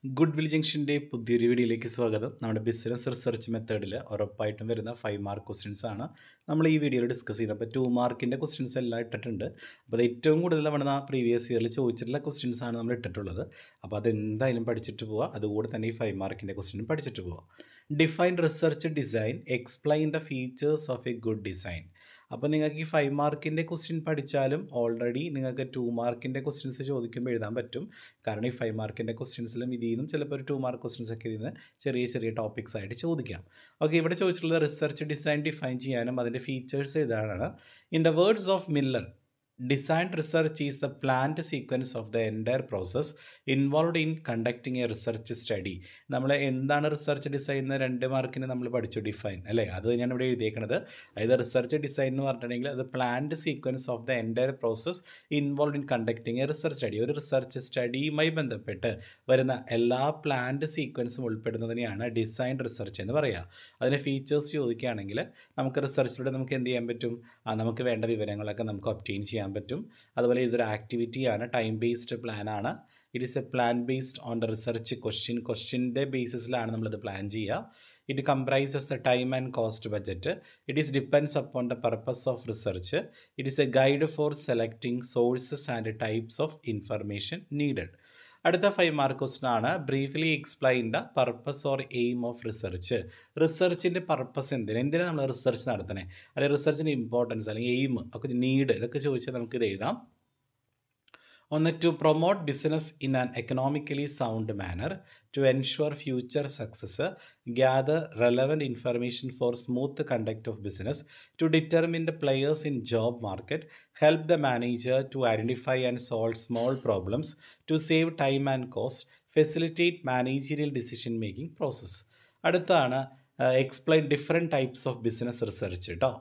Good will ജംഗ്ഷൻ്റെ പുതിയൊരു വീഡിയോയിലേക്ക് സ്വാഗതം. നമ്മുടെ ബിസിനസ് റിസർച്ച് മെത്തേഡിൽ ഉറപ്പായിട്ടും വരുന്ന 5 മാർക്ക് ക്വസ്റ്റ്യൻസ് ആണ് നമ്മൾ ഈ വീഡിയോയിൽ ഡിസ്കസ് ചെയ്യുന്നത്. അപ്പോൾ 2 മാർക്കിൻ്റെ ക്വസ്റ്റ്യൻസ് എല്ലാം ഇട്ടിട്ടുണ്ട്. അപ്പോൾ അത് ഏറ്റവും കൂടുതൽ നമ്മുടെ പ്രീവിയസ് ഇയറിൽ ചോദിച്ചിട്ടുള്ള ക്വസ്റ്റ്യൻസ് ആണ് നമ്മൾ ഇട്ടിട്ടുള്ളത്. അപ്പോൾ അതെന്തായാലും പഠിച്ചിട്ട് പോവുക. അതുകൂടെ തന്നെ ഈ 5 മാർക്കിൻ്റെ ക്വസ്റ്റ്യൻ പഠിച്ചിട്ട് പോവുക. Define research design, explain the features of a good design. അപ്പോൾ നിങ്ങൾക്ക് ഈ 5 മാർക്കിൻ്റെ ക്വസ്റ്റ്യൻ പഠിച്ചാലും ഓൾറെഡി നിങ്ങൾക്ക് 2 മാർക്കിൻ്റെ ക്വസ്റ്റ്യൻസ് ചോദിക്കുമ്പോൾ എഴുതാൻ പറ്റും. കാരണം ഈ 5 മാർക്കിൻ്റെ ക്വസ്റ്റ്യൻസിലും ഇതിൽ നിന്നും ചിലപ്പോൾ ഒരു 2 മാർക്ക് ക്വസ്റ്റ്യൻസ് ഒക്കെ ഇതിൽ നിന്ന് ചെറിയ ചെറിയ ടോപ്പിക്സ് ആയിട്ട് ചോദിക്കാം. ഓക്കെ, ഇവിടെ ചോദിച്ചിട്ടുള്ളത് റിസർച്ച് ഡിസൈൻ ഡിഫൈൻ ചെയ്യാനും അതിൻ്റെ ഫീച്ചേഴ്സ് എഴുതാനാണ്. In the words of Miller, designed research is the planned sequence of the entire process involved in conducting a research study. നമ്മൾ എന്താണ് റിസർച്ച് ഡിസൈൻ എന്ന് 2 മാർക്കിന് നമ്മൾ പഠിച്ചു, ഡിഫൈൻ അല്ലേ? അത് തന്നെയാണ് ഇവിടെ എഴുതിയേക്കുന്നത്. അതായത് റിസർച്ച് ഡിസൈൻ എന്ന് പറഞ്ഞിട്ടുണ്ടെങ്കിൽ അത് planned sequence of the entire process involve in conducting a research study. ഒരു റിസർച്ച് സ്റ്റഡിയുമായി ബന്ധപ്പെട്ട് വരുന്ന എല്ലാ പ്ലാൻഡ് സീക്വൻസും ഉൾപ്പെടുന്നതിനെയാണ് ഡിസൈൻഡ് റിസർച്ച് എന്ന് പറയുക. അതിൻ്റെ ഫീച്ചേഴ്സ് ചോദിക്കുകയാണെങ്കിൽ നമുക്ക് റിസർച്ചിലൂടെ നമുക്ക് എന്ത് ചെയ്യാൻ പറ്റും? നമുക്ക് വേണ്ട വിവരങ്ങളൊക്കെ നമുക്ക് ഒബ്റ്റെയിൻ ചെയ്യാൻ പറ്റും. അതുപോലെ ഇതൊരു ആക്ടിവിറ്റിയാണ്, ടൈം ബേസ്ഡ് പ്ലാനാണ്. It is a plan based on the research ക്വസ്റ്റ്യൻ്റെ ബേസിസിലാണ് നമ്മളിത് പ്ലാൻ ചെയ്യുക. It comprises the time and cost budget. It is depends upon the purpose of research. It is a guide for selecting sources and types of information needed. അടുത്ത 5 mark question ആണ്. Briefly explain the purpose or aim of research. റിസർച്ചിൻ്റെ purpose എന്തിനാണ് നമ്മൾ research നടത്തണേ, അല്ലെങ്കിൽ റിസർച്ചിൻ്റെ importance അല്ലെങ്കിൽ aim ഒക്കെ, നീഡ്, ഇതൊക്കെ ചോദിച്ചാൽ നമുക്കിത് എഴുതാം. ഒന്ന്, to promote business in an economically sound manner, to ensure future success, gather relevant information for smooth conduct of business, to determine the players in job market, help the manager to identify and solve small problems, to save time and cost, facilitate managerial decision making process. അടുത്താണ് explain different types of business research കേട്ടോ.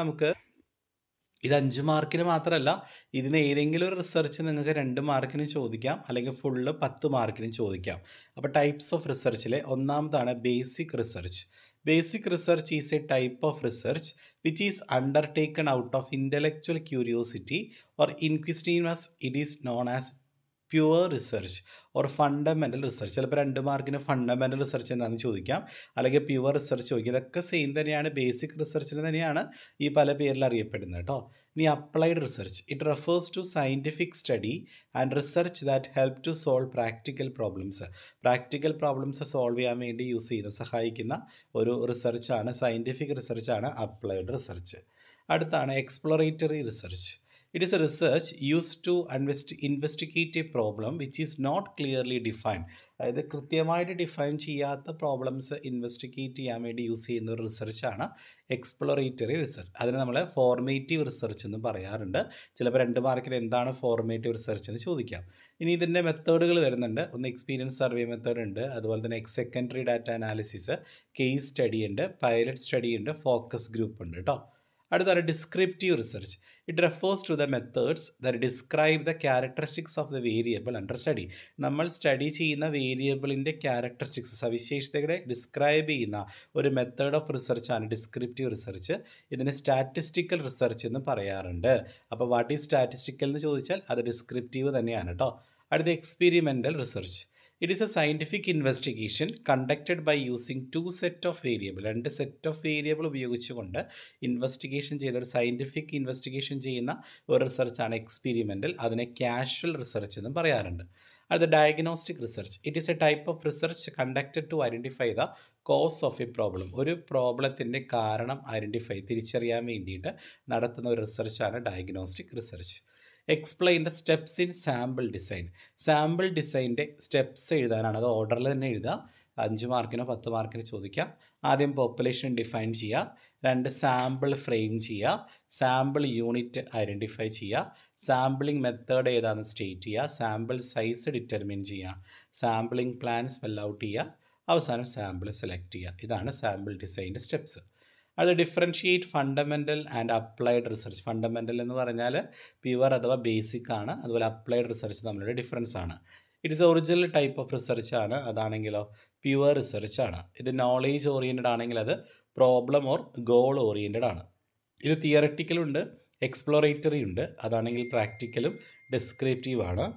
ഇത് 5 മാർക്കിന് മാത്രമല്ല, ഇതിന് ഏതെങ്കിലും ഒരു research നിങ്ങൾക്ക് 2 മാർക്കിന് ചോദിക്കാം, അല്ലെങ്കിൽ ഫുള്ള് 10 മാർക്കിന് ചോദിക്കാം. അപ്പോൾ ടൈപ്സ് ഓഫ് റിസർച്ചിലെ ഒന്നാമതാണ് basic research. Basic research is a type of research which is undertaken out of intellectual curiosity or inquisitiveness. It is known as pure research or fundamental research. ചിലപ്പോൾ 2 മാർക്കിന് ഫണ്ടമെൻ്റൽ റിസർച്ച് എന്താണെന്ന് ചോദിക്കാം, അല്ലെങ്കിൽ pure research ചോദിക്കാം. ഇതൊക്കെ same തന്നെയാണ്, basic റിസർച്ചിന് തന്നെയാണ് ഈ പല പേരിൽ അറിയപ്പെടുന്നത് കേട്ടോ. ഇനി applied research. It refers to scientific study and research that help to solve practical problems. Practical problems solve ചെയ്യാൻ വേണ്ടി സഹായിക്കുന്ന ഒരു റിസർച്ചാണ്, സയൻറ്റിഫിക് റിസർച്ചാണ് അപ്ലൈഡ് റിസർച്ച്. അടുത്താണ് exploratory research. It is a research used to investigate a problem which is not clearly defined. അതായത് കൃത്യമായിട്ട് define ചെയ്യാത്ത പ്രോബ്ലംസ് ഇൻവെസ്റ്റിഗേറ്റ് ചെയ്യാൻ വേണ്ടി യൂസ് ചെയ്യുന്ന ഒരു റിസർച്ചാണ് എക്സ്പ്ലോറേറ്ററി റിസർച്ച്. അതിന് നമ്മൾ ഫോർമേറ്റീവ് റിസർച്ച് എന്ന് പറയാറുണ്ട്. ചിലപ്പോൾ 2 മാർക്കിന് എന്താണ് ഫോർമേറ്റീവ് റിസർച്ച് എന്ന് ചോദിക്കാം. ഇനി ഇതിൻ്റെ മെത്തേഡുകൾ വരുന്നുണ്ട്. ഒന്ന് എക്സ്പീരിയൻസ് സർവേ മെത്തേഡ് ഉണ്ട്, അതുപോലെ തന്നെ secondary data analysis, case study ഉണ്ട്, പൈലറ്റ് സ്റ്റഡി ഉണ്ട്, ഫോക്കസ് ഗ്രൂപ്പ് ഉണ്ട് കേട്ടോ. അടുത്താണ് descriptive research. It refers to the methods that describe the characteristics of the variable under study. നമ്മൾ സ്റ്റഡി ചെയ്യുന്ന വേരിയബിളിൻ്റെ ക്യാരക്ടറിസ്റ്റിക്സ്, സവിശേഷതകളെ ഡിസ്ക്രൈബ് ചെയ്യുന്ന ഒരു മെത്തേഡ് ഓഫ് റിസർച്ചാണ് ഡിസ്ക്രിപ്റ്റീവ് റിസർച്ച്. ഇതിനെ സ്റ്റാറ്റിസ്റ്റിക്കൽ റിസർച്ച് എന്ന് പറയാറുണ്ട്. അപ്പോൾ വാട്ട് ഈസ് സ്റ്റാറ്റിസ്റ്റിക്കൽ എന്ന് ചോദിച്ചാൽ അത് ഡിസ്ക്രിപ്റ്റീവ് തന്നെയാണ് കേട്ടോ. അടുത്ത experimental research. It is a scientific investigation conducted by using 2 set of variable. 2 set of variable ഉപയോഗിച്ചുകൊണ്ട് ഇൻവെസ്റ്റിഗേഷൻ ചെയ്ത ഒരു സയൻറ്റിഫിക് ഇൻവെസ്റ്റിഗേഷൻ ചെയ്യുന്ന ഒരു റിസർച്ചാണ് എക്സ്പെരിമെൻ്റൽ. അതിനെ കാഷ്വൽ റിസർച്ച് എന്നും പറയാറുണ്ട്. അത് diagnostic research. It is a type of research conducted to identify the cause of a problem. ഒരു പ്രോബ്ലത്തിൻ്റെ കാരണം തിരിച്ചറിയാൻ വേണ്ടിയിട്ട് നടത്തുന്ന ഒരു റിസർച്ചാണ് diagnostic research. Explain the steps in sample design. Sample ഡിസൈൻ്റെ സ്റ്റെപ്സ് എഴുതാനാണ്, അത് ഓർഡറിൽ തന്നെ എഴുതുക. 5 മാർക്കിനോ 10 മാർക്കിനോ ചോദിക്കാം. ആദ്യം പോപ്പുലേഷൻ ഡിഫൈൻ ചെയ്യുക, 2 സാമ്പിൾ ഫ്രെയിം ചെയ്യുക, സാമ്പിൾ യൂണിറ്റ് ഐഡൻറ്റിഫൈ ചെയ്യുക, സാമ്പിളിംഗ് മെത്തേഡ് ഏതാണെന്ന് സ്റ്റേറ്റ് ചെയ്യുക, സാമ്പിൾ സൈസ് ഡിറ്റർമിൻ ചെയ്യുക, സാമ്പിളിംഗ് പ്ലാൻ സ്പെൽ ഔട്ട് ചെയ്യുക, അവസാനം സാമ്പിൾ സെലക്ട് ചെയ്യുക. ഇതാണ് സാമ്പിൾ ഡിസൈൻ്റെ സ്റ്റെപ്സ്. അത് differentiate fundamental and applied research. Fundamental എന്ന് പറഞ്ഞാൽ പ്യുവർ അഥവാ ബേസിക് ആണ്, അതുപോലെ അപ്ലൈഡ് റിസർച്ച് തമ്മിലുള്ള ഡിഫറൻസ് ആണ്. It is original type of research ആണ്, അതാണെങ്കിലോ പ്യുവർ റിസർച്ച് ആണ്. ഇത് നോളേജ് ഓറിയൻറ്റഡ് ആണെങ്കിൽ അത് പ്രോബ്ലം ഓർ ഗോൾ ഓറിയൻറ്റഡ് ആണ്. ഇത് തിയററ്റിക്കലുണ്ട്, എക്സ്പ്ലോറേറ്ററി ഉണ്ട്, അതാണെങ്കിൽ പ്രാക്ടിക്കലും ഡിസ്ക്രിപ്റ്റീവ് ആണ്.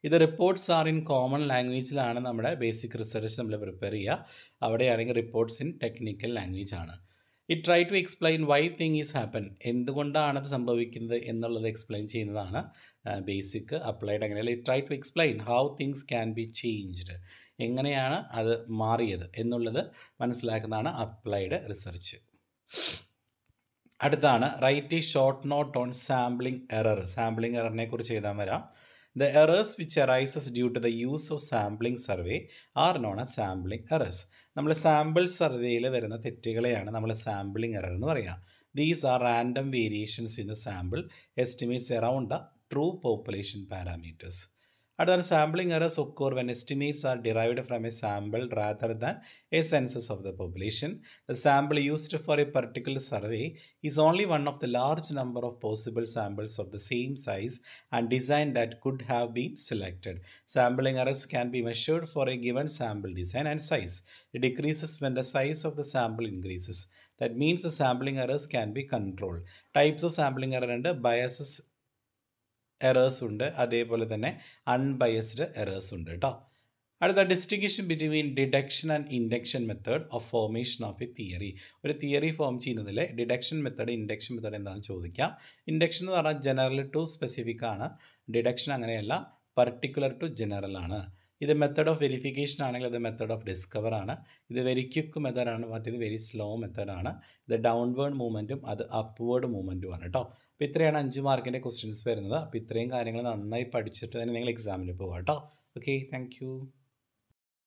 ഇത് റിപ്പോർട്ട്സ് ആർ ഇൻ കോമൺ ലാംഗ്വേജിലാണ് നമ്മുടെ ബേസിക് റിസർച്ച് നമ്മൾ പ്രിപ്പയർ ചെയ്യുക. അവിടെയാണെങ്കിൽ റിപ്പോർട്ട്സ് ഇൻ ടെക്നിക്കൽ ലാംഗ്വേജ് ആണ്. It try to explain why thing is happen, എന്തുകൊണ്ടാണത് സംഭവിക്കുന്നത് എന്നുള്ളത് എക്സ്പ്ലെയിൻ ചെയ്യുന്നതാണ് ബേസിക്. അപ്ലൈഡ് അങ്ങനെയല്ല. It try to explain how things can be changed, എങ്ങനെയാണ് അത് മാറിയത് എന്നുള്ളത് മനസ്സിലാക്കുന്നതാണ് അപ്ലൈഡ് റിസർച്ച്. അടുത്താണ് write a short note on sampling error. Sampling എററിനെ കുറിച്ച് എഴുതാൻ വരാം. The errors which arises due to the use of sampling survey are known as sampling errors. നമ്മൾ സാമ്പിൾ സർവേയിൽ വരുന്ന തെറ്റുകളെയാണ് നമ്മൾ സാമ്പിളിംഗ് എറർ എന്ന് പറയുക. These are random variations in the sample estimates around the true population parameters. അടുത്താണ് sampling errors occur when estimates are derived from a sample rather than a census of the population. The sample used for a particular survey is only one of the large number of possible samples of the same size and design that could have been selected. Sampling errors can be measured for a given sample design and size. It decreases when the size of the sample increases. That means the sampling errors can be controlled. Types of sampling error ഉണ്ട്. Biases errors ഉണ്ട്, അതേപോലെ തന്നെ unbiased errors ഉണ്ട് കേട്ടോ. അടുത്ത distinction between deduction and induction method of formation of a theory. ഒരു theory form ചെയ്യുന്നതിൽ deduction method induction method എന്താണെന്ന് ചോദിക്കാം. ഇൻഡക്ഷൻ എന്ന് പറഞ്ഞാൽ ജനറൽ ടു സ്പെസിഫിക് ആണ്. ഡിഡക്ഷൻ അങ്ങനെയല്ല, പർട്ടിക്കുലർ ടു ജനറൽ ആണ്. ഇത് മെത്തേഡ് ഓഫ് വെരിഫിക്കേഷൻ ആണെങ്കിൽ അത് മെത്തേഡ് ഓഫ് ഡിസ്കവർ ആണ്. ഇത് വെരി ക്വിക്ക് മെത്തേഡാണ്, മറ്റേത് വെരി സ്ലോ മെത്തേഡാണ്. ഇത് ഡൗൺവേർഡ് മൂവ്മെൻറ്റും അത് അപ്വേർഡ് മൂവ്മെൻറ്റുമാണ് കേട്ടോ. അപ്പോൾ ഇത്രയാണ് 5 മാർക്കിൻ്റെ ക്വസ്റ്റ്യൻസ് വരുന്നത്. അപ്പോൾ ഇത്രയും കാര്യങ്ങൾ നന്നായി പഠിച്ചിട്ട് തന്നെ നിങ്ങൾ എക്സാമിന് പോകാം കേട്ടോ. Okay, thank U.